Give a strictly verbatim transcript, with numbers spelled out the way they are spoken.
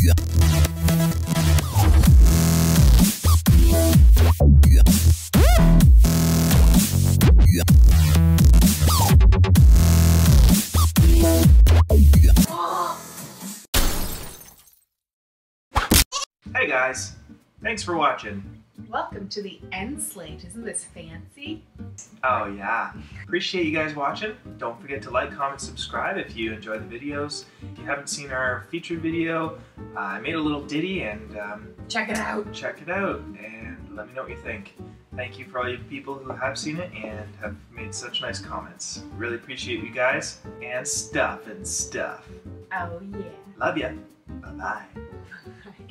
Hey guys, thanks for watching. Welcome to the end slate. Isn't this fancy? Oh yeah. Appreciate you guys watching. Don't forget to like, comment, subscribe if you enjoy the videos. If you haven't seen our featured video, uh, I made a little ditty and um, Check it out. check it out and let me know what you think. Thank you for all you people who have seen it and have made such nice comments. Really appreciate you guys and stuff and stuff. Oh yeah. Love ya. Bye bye. Bye.